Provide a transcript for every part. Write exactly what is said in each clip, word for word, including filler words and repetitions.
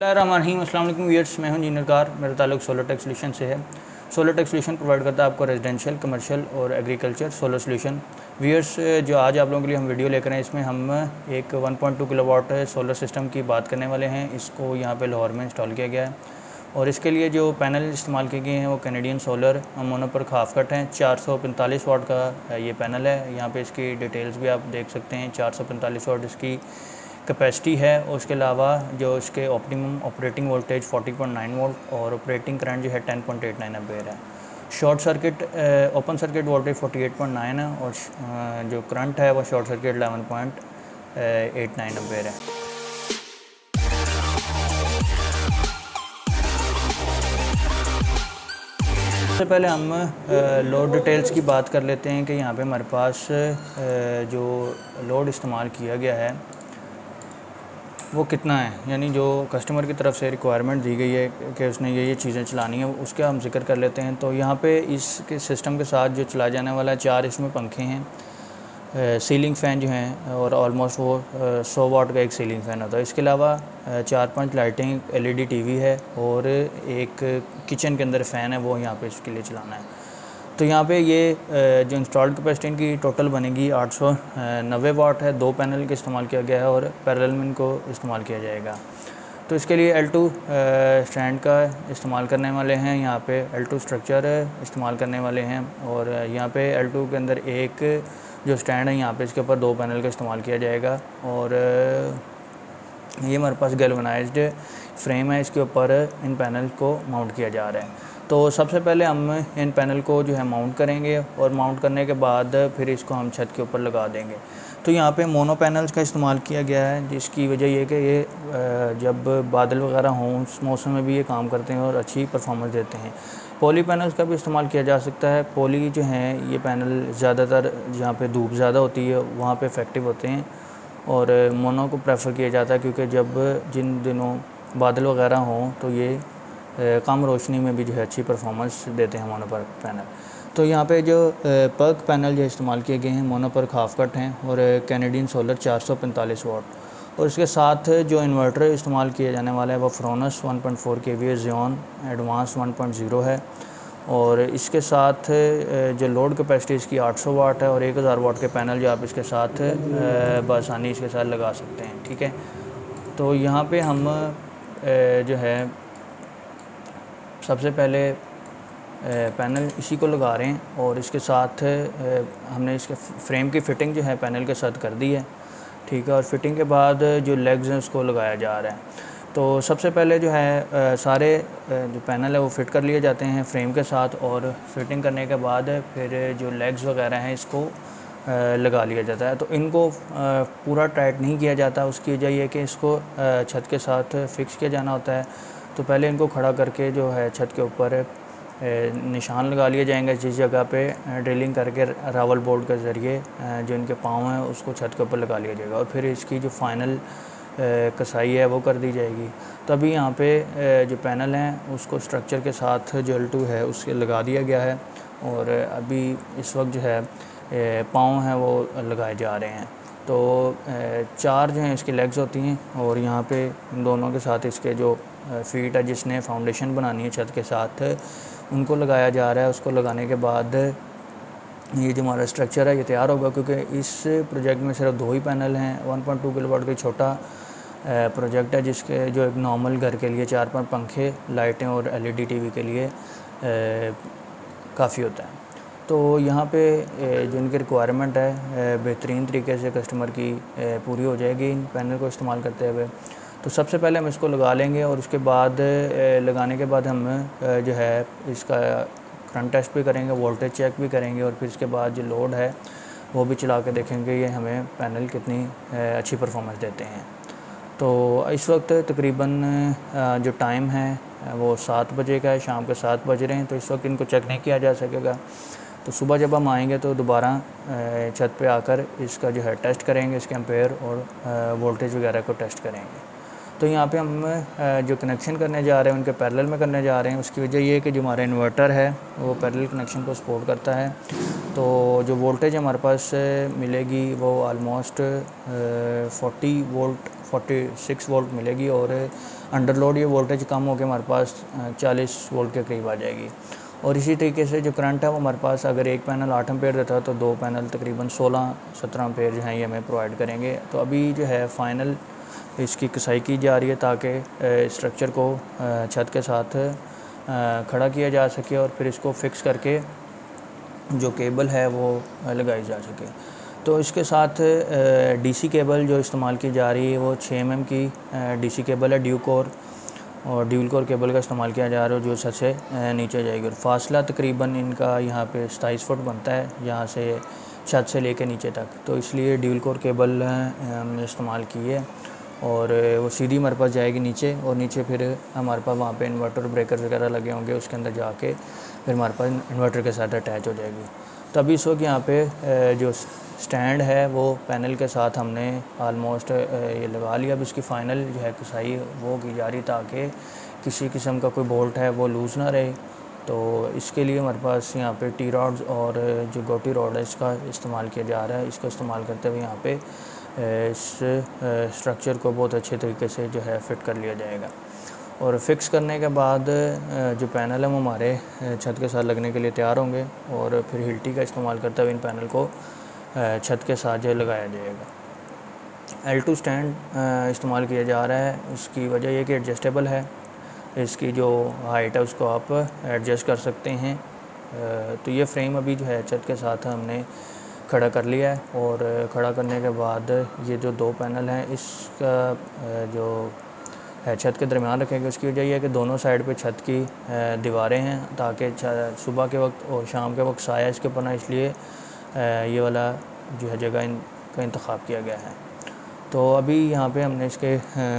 अस्सलाम वालेकुम व्यूअर्स, मैं हूं इंजीनियर कार। मेरा ताल्लुक सोलर टेक सोल्यूशन से है। सोलर टेक सोल्यूशन प्रोवाइड करता है आपको रेजिडेंशियल, कमर्शियल और एग्रीकल्चर सोलर सोल्यूशन। व्यूअर्स, जो आज आप लोगों के लिए हम वीडियो लेकर आए, इसमें हम एक one point two kilowatt solar system की बात करने वाले हैं। इसको यहाँ पे लाहौर में इंस्टॉल किया गया है और इसके लिए जो पैनल इस्तेमाल किए गए हैं वो Canadian solar mono perc half cut हैं। चार सौ पैंतालीस वाट का ये पैनल है। यहाँ पे इसकी डिटेल्स भी आप देख सकते हैं। चार सौ पैंतालीस वाट इसकी कैपेसिटी है और उसके अलावा जो इसके ऑप्टिमम ऑपरेटिंग वोल्टेज चालीस पॉइंट नौ वोल्ट और ऑपरेटिंग करंट जो है दस पॉइंट आठ नौ एम्पेयर है। Short circuit open circuit voltage अड़तालीस पॉइंट नौ है और uh, जो करंट है वो शॉर्ट सर्किट ग्यारह पॉइंट आठ नौ एम्पेयर है। सबसे पहले हम लोड डिटेल्स की बात कर लेते हैं कि यहाँ पे हमारे पास uh, जो लोड इस्तेमाल किया गया है वो कितना है, यानी जो कस्टमर की तरफ से रिक्वायरमेंट दी गई है कि उसने ये ये चीज़ें चलानी है, उसका हम जिक्र कर लेते हैं। तो यहाँ पे इसके सिस्टम के साथ जो चलाया जाने वाला है, चार इसमें पंखे हैं, सीलिंग फ़ैन जो हैं और ऑलमोस्ट वो सौ वाट का एक सीलिंग फ़ैन होता है। इसके अलावा चार पांच लाइटिंग एलईडी टीवी है और एक किचन के अंदर फ़ैन है, वो यहाँ पे इसके लिए चलाना है। तो यहाँ पे ये जो इंस्टॉल्ड कैपेसिटी इनकी टोटल बनेगी आठ सौ नब्बे वाट है। दो पैनल का इस्तेमाल किया गया है और पैरेलल में इनको इस्तेमाल किया जाएगा। तो इसके लिए एल टू स्टैंड का इस्तेमाल करने वाले हैं। यहाँ पे एल टू स्ट्रक्चर इस्तेमाल करने वाले हैं और यहाँ पे एल टू के अंदर एक जो स्टैंड है, यहाँ पे इसके ऊपर दो पैनल का इस्तेमाल किया जाएगा और ये हमारे पास गैल्वेनाइज्ड फ्रेम है, इसके ऊपर इन पैनल को माउंट किया जा रहा है। तो सबसे पहले हम इन पैनल को जो है माउंट करेंगे और माउंट करने के बाद फिर इसको हम छत के ऊपर लगा देंगे। तो यहाँ पे मोनो पैनल्स का इस्तेमाल किया गया है, जिसकी वजह ये कि ये जब बादल वगैरह हों उस मौसम में भी ये काम करते हैं और अच्छी परफॉर्मेंस देते हैं। पॉली पैनल्स का भी इस्तेमाल किया जा सकता है। पॉली जो हैं ये पैनल ज़्यादातर जहाँ पे धूप ज़्यादा होती है वहाँ पे इफ़ेक्टिव होते हैं और मोनो को प्रेफर किया जाता है, क्योंकि जब जिन दिनों बादल वगैरह हों तो ये कम रोशनी में भी जो है अच्छी परफॉर्मेंस देते हैं मोनोपर पैनल। तो यहाँ पे जो पर्क पैनल जो इस्तेमाल किए गए हैं मोनोपर खाफ कट हैं और कैनेडियन सोलर चार सौ पैंतालीस वाट और इसके साथ जो इन्वर्टर इस्तेमाल किया जाने वाला है वो Fronius one point four K V ज़ियोन एडवांस वन पॉइंट ज़ीरो है और इसके साथ जो लोड कैपेसिटी इसकी आठ सौ वाट है और एक हज़ार वाट के पैनल जो आप इसके साथ बआसानी इसके साथ लगा सकते हैं। ठीक है, तो यहाँ पे हम जो है सबसे पहले पैनल इसी को लगा रहे हैं और इसके साथ हमने इसके फ्रेम की फ़िटिंग जो है पैनल के साथ कर दी है। ठीक है, और फिटिंग के बाद जो लेग्स हैं उसको लगाया जा रहा है। तो सबसे पहले जो है सारे जो पैनल है वो फिट कर लिए जाते हैं फ्रेम के साथ और फिटिंग करने के बाद फिर जो लेग्स वगैरह हैं इसको लगा लिया जाता है। तो इनको पूरा टाइट नहीं किया जाता, उसकी वजह ये कि इसको छत के साथ फिक्स किया जाना होता है। तो पहले इनको खड़ा करके जो है छत के ऊपर निशान लगा लिए जाएंगे, जिस जगह पे ड्रिलिंग करके रावल बोल्ट के ज़रिए जो इनके पाँव हैं उसको छत के ऊपर लगा लिया जाएगा और फिर इसकी जो फाइनल कसाई है वो कर दी जाएगी। तभी यहाँ पे जो पैनल हैं उसको स्ट्रक्चर के साथ जो एल टू है उसके लगा दिया गया है और अभी इस वक्त जो है पाँव हैं वो लगाए जा रहे हैं। तो चार जो हैं इसकी लेग्स होती हैं और यहाँ पे इन दोनों के साथ इसके जो फीट है जिसने फाउंडेशन बनानी है छत के साथ उनको लगाया जा रहा है। उसको लगाने के बाद ये जो हमारा स्ट्रक्चर है ये तैयार होगा, क्योंकि इस प्रोजेक्ट में सिर्फ दो ही पैनल हैं। वन पॉइंट टू किलोवाट का छोटा प्रोजेक्ट है जिसके जो एक नॉर्मल घर के लिए चार पांच पंखे, लाइटें और एलईडी टीवी के लिए काफ़ी होता है। तो यहाँ पे जो इनकी रिक्वायरमेंट है बेहतरीन तरीके से कस्टमर की पूरी हो जाएगी इन पैनल को इस्तेमाल करते हुए। तो सबसे पहले हम इसको लगा लेंगे और उसके बाद लगाने के बाद हम जो है इसका करंट टेस्ट भी करेंगे, वोल्टेज चेक भी करेंगे और फिर इसके बाद जो लोड है वो भी चला के देखेंगे ये हमें पैनल कितनी अच्छी परफॉर्मेंस देते हैं। तो इस वक्त तकरीबन जो टाइम है वो सात बजे का है, शाम के सात बज रहे हैं। तो इस वक्त इनको चेक नहीं किया जा सकेगा। तो सुबह जब हम आएंगे तो दोबारा छत पे आकर इसका जो है टेस्ट करेंगे, इसके एम्पेयर और वोल्टेज वगैरह को टेस्ट करेंगे। तो यहाँ पे हम जो कनेक्शन करने जा रहे हैं उनके पैरेलल में करने जा रहे हैं। उसकी वजह ये है कि जो हमारा इन्वर्टर है वो पैरेलल कनेक्शन को सपोर्ट करता है। तो जो वोल्टेज हमारे पास मिलेगी वो almost forty volt forty six volt मिलेगी और अंडर लोड ये वोल्टेज कम होकर हमारे पास चालीस वोल्ट के करीब आ जाएगी। और इसी तरीके से जो करंट है वो हमारे पास अगर एक पैनल आठ एम्पेयर देता है तो दो पैनल तकरीबन सोलह सत्रह एम्पेयर जो हैं ये हमें प्रोवाइड करेंगे। तो अभी जो है फ़ाइनल इसकी कसाई की जा रही है ताकि स्ट्रक्चर को छत के साथ खड़ा किया जा सके और फिर इसको फिक्स करके जो केबल है वो लगाई जा सके। तो इसके साथ डीसी केबल जो इस्तेमाल की जा रही है वो छः एम एम की डीसी केबल है ड्यू कोर, और ड्यूल कोर केबल का इस्तेमाल किया जा रहा है जो छत से नीचे जाएगी। और फासला तकरीबन इनका यहाँ पे सताईस फुट बनता है यहाँ से छत से लेके नीचे तक, तो इसलिए ड्यूल कोर केबल हमने इस्तेमाल की है। और वो सीधी हमारे पास जाएगी नीचे, और नीचे फिर हमारे पास वहाँ पे इन्वर्टर ब्रेकर वगैरह लगे होंगे, उसके अंदर जाके फिर हमारे पास इन्वर्टर के साथ अटैच हो जाएगी। तो अभी इस वक्त यहाँ पे जो स्टैंड है वो पैनल के साथ हमने आलमोस्ट ये लगा लिया। अब इसकी फ़ाइनल जो है कसाई वो की जा रही ताकि किसी किस्म का कोई बोल्ट है वो लूज़ ना रहे। तो इसके लिए हमारे पास यहाँ पे टी रॉड्स और जो गोटी रॉड है इसका इस्तेमाल किया जा रहा है। इसका इस्तेमाल करते हुए यहाँ पे इस स्ट्रक्चर को बहुत अच्छे तरीके से जो है फ़िट कर लिया जाएगा। और फिक्स करने के बाद जो पैनल है वो हमारे छत के साथ लगने के लिए तैयार होंगे, और फिर हिल्टी का इस्तेमाल करते हुए इन पैनल को छत के साथ जो लगाया जाएगा। एल टू स्टैंड इस्तेमाल किया जा रहा है, इसकी वजह यह कि एडजस्टेबल है, इसकी जो हाइट है उसको आप एडजस्ट कर सकते हैं। तो ये फ्रेम अभी जो है छत के साथ हमने खड़ा कर लिया है, और खड़ा करने के बाद ये जो दो पैनल हैं इसका जो है छत के दरमियान रखेंगे। उसकी वजह यह है कि दोनों साइड पे छत की दीवारें हैं ताकि सुबह के वक्त और शाम के वक्त साया इसके ऊपर ना, इसलिए ये वाला जो है जगह इनका इंतखाब किया गया है। तो अभी यहाँ पे हमने इसके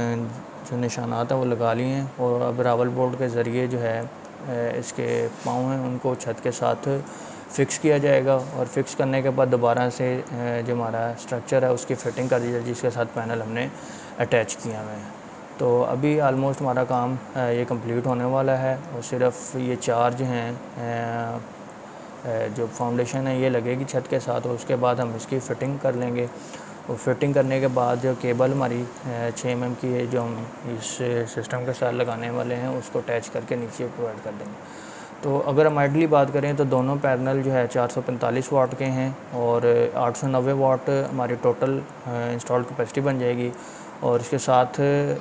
जो निशानात हैं वो लगा लिए हैं, और अब रावल बोल्ट के ज़रिए जो है इसके पाँव हैं उनको छत के साथ फ़िक्स किया जाएगा। और फिक्स करने के बाद दोबारा से जो हमारा स्ट्रक्चर है उसकी फ़िटिंग कर दी जाएगी जिसके साथ पैनल हमने अटैच किया हुए हैं। तो अभी आलमोस्ट हमारा काम ये कंप्लीट होने वाला है, और सिर्फ ये चार जो हैं जो फाउंडेशन है ये लगेगी छत के साथ, और उसके बाद हम इसकी फ़िटिंग कर लेंगे। और फिटिंग करने के बाद जो केबल हमारी छः एम एम की है जो हम इस सिस्टम के साथ लगाने वाले हैं उसको अटैच करके नीचे प्रोवाइड कर देंगे। तो अगर हम आइडली बात करें तो दोनों पैनल जो है चार सौ पैंतालीस वाट के हैं, और आठ सौ नब्बे वाट हमारी टोटल इंस्टॉल कैपेसिटी बन जाएगी। और इसके साथ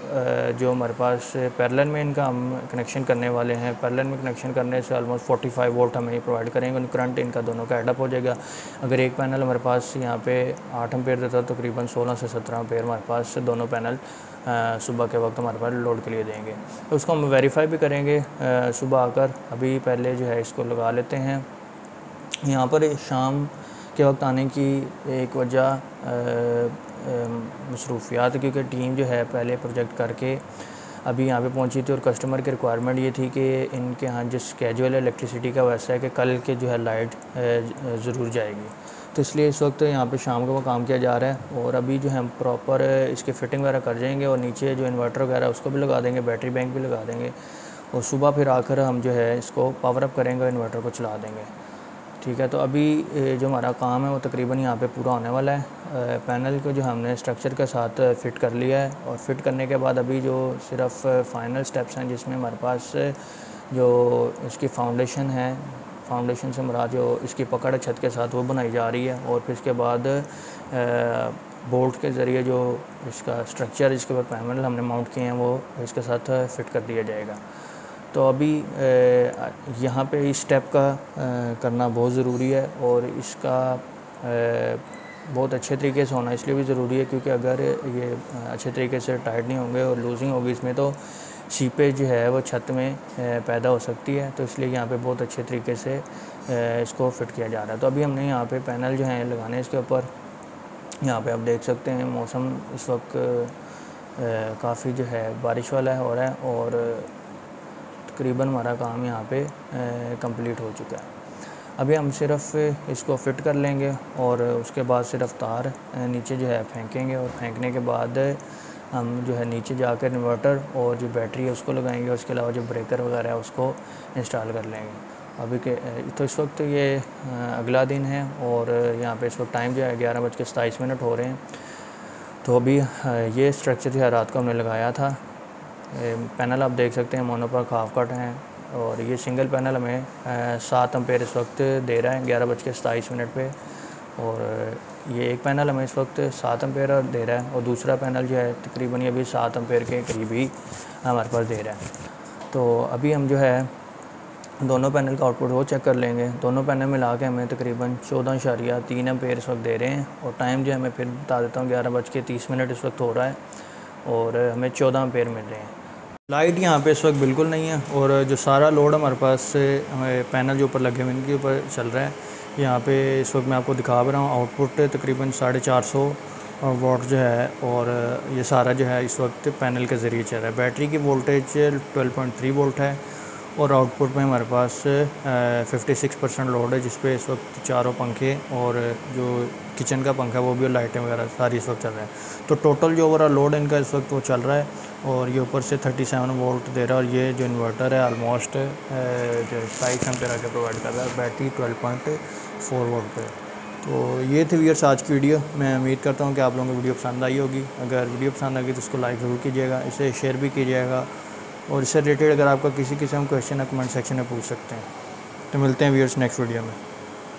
जो हमारे पास पैरेलल में इनका हम कनेक्शन करने वाले हैं, पैरेलल में कनेक्शन करने से ऑलमोस्ट पैंतालीस वोल्ट हमें ये प्रोवाइड करेंगे, करंट इनका दोनों का एडअप हो जाएगा। अगर एक पैनल हमारे पास यहाँ पे आठ एम्पेयर देता है तो तकरीबन सोलह से सत्रह एम्पेयर हमारे पास दोनों पैनल सुबह के वक्त हमारे पास लोड के लिए देंगे। तो उसको हम वेरीफाई भी करेंगे सुबह आकर। अभी पहले जो है इसको लगा लेते हैं। यहाँ पर शाम के वक्त आने की एक वजह मसरूफियात, क्योंकि टीम जो है पहले प्रोजेक्ट करके अभी यहाँ पे पहुँची थी, और कस्टमर की रिक्वायरमेंट ये थी कि इनके यहाँ जिस स्केजुअल है इलेक्ट्रिसिटी का वैसा है कि कल के जो है लाइट ज़रूर जाएगी। तो इसलिए इस वक्त यहाँ पे शाम को वो काम किया जा रहा है। और अभी जो है हम प्रॉपर इसकी फ़िटिंग वगैरह कर जाएंगे, और नीचे जो इन्वर्टर वगैरह उसको भी लगा देंगे, बैटरी बैंक भी लगा देंगे, और सुबह फिर आकर हम जो है इसको पावर अप करेंगे और इन्वर्टर को चला देंगे। ठीक है, तो अभी जो हमारा काम है वो तकरीबन यहाँ पे पूरा होने वाला है। पैनल को जो हमने स्ट्रक्चर के साथ फ़िट कर लिया है, और फिट करने के बाद अभी जो सिर्फ फाइनल स्टेप्स हैं जिसमें हमारे पास जो इसकी फाउंडेशन है, फाउंडेशन से मुराद जो इसकी पकड़ है छत के साथ वो बनाई जा रही है, और फिर इसके बाद बोल्ट के ज़रिए जो इसका स्ट्रक्चर इसके ऊपर पैनल हमने माउंट किए हैं वो इसके साथ फ़िट कर दिया जाएगा। तो अभी यहाँ पे इस स्टेप का करना बहुत ज़रूरी है, और इसका बहुत अच्छे तरीके से होना इसलिए भी ज़रूरी है क्योंकि अगर ये अच्छे तरीके से टाइट नहीं होंगे और लूजिंग होगी इसमें तो सीपेज जो है वो छत में पैदा हो सकती है। तो इसलिए यहाँ पे बहुत अच्छे तरीके से इसको फिट किया जा रहा है। तो अभी हमने यहाँ पे पैनल जो हैं लगाने इसके ऊपर। यहाँ पे आप देख सकते हैं मौसम इस वक्त काफ़ी जो है बारिश वाला है हो रहा है, और तकरीबन हमारा काम यहाँ पे कंप्लीट हो चुका है। अभी हम सिर्फ इसको फ़िट कर लेंगे और उसके बाद सिर्फ तार नीचे जो है फेंकेंगे, और फेंकने के बाद हम जो है नीचे जाकर इन्वर्टर और जो बैटरी है उसको लगाएंगे, उसके अलावा जो ब्रेकर वगैरह है उसको इंस्टॉल कर लेंगे। अभी के तो इस वक्त ये अगला दिन है, और यहाँ पे इस वक्त टाइम जो है ग्यारह बज के सताईस मिनट हो रहे हैं। तो अभी ये स्ट्रक्चर जो है रात को हमने लगाया था, पैनल आप देख सकते हैं मोनोपॉक हाफ कट हैं और ये सिंगल पैनल हमें सात एम्पेयर इस वक्त दे रहा है ग्यारह बज के सताईस मिनट पे। और ये एक पैनल हमें इस वक्त सात एम्पेयर दे रहा है और दूसरा पैनल जो है तकरीबन ये भी सात एम्पेयर के करीब ही हमारे पास दे रहा है। तो अभी हम जो है दोनों पैनल का आउटपुट वो चेक कर लेंगे। दोनों पैनल मिला के हमें तकरीबन चौदह इशारिया तीन एम्पेयर इस वक्त दे रहे हैं और टाइम जो है मैं फिर बता देता हूँ ग्यारह बज के तीस मिनट इस वक्त हो रहा है और हमें चौदह एम्पेयर मिल रहे हैं। लाइट यहाँ पे इस वक्त बिल्कुल नहीं है और जो सारा लोड हमारे पास से हमें पैनल जो ऊपर लगे हुए इनके ऊपर चल रहा है। यहाँ पे इस वक्त मैं आपको दिखा रहा हूँ आउटपुट तकरीबन साढ़े चार सौ वाट जो है और ये सारा जो है इस वक्त पैनल के ज़रिए चल रहा है। बैटरी की voltage twelve point three volt है और आउटपुट में हमारे पास फिफ्टी सिक्स परसेंट लोड है जिस पे इस वक्त चारों पंखे और जो किचन का पंखा वो भी लाइटें वगैरह सारी इस वक्त चल रहा है। तो टोटल जो ओवरऑल लोड इनका इस वक्त वो चल रहा है और ये ऊपर से थर्टी सेवन वोल्ट दे रहा है और ये जो इन्वर्टर है आलमोस्ट जो सताईस एम्पेयर के प्रोवाइड कर रहा है battery twelve point four volt पे। तो ये थी व्यूअर्स आज की वीडियो। मैं उम्मीद करता हूँ कि आप लोगों को वीडियो पसंद आई होगी। अगर वीडियो पसंद आई तो उसको लाइक ज़रूर कीजिएगा, इसे शेयर भी कीजिएगा और इससे रिलेटेड अगर आपका किसी किस्म क्वेश्चन है कमेंट सेक्शन में पूछ सकते हैं। तो मिलते हैं व्यूअर्स नेक्स्ट वीडियो में।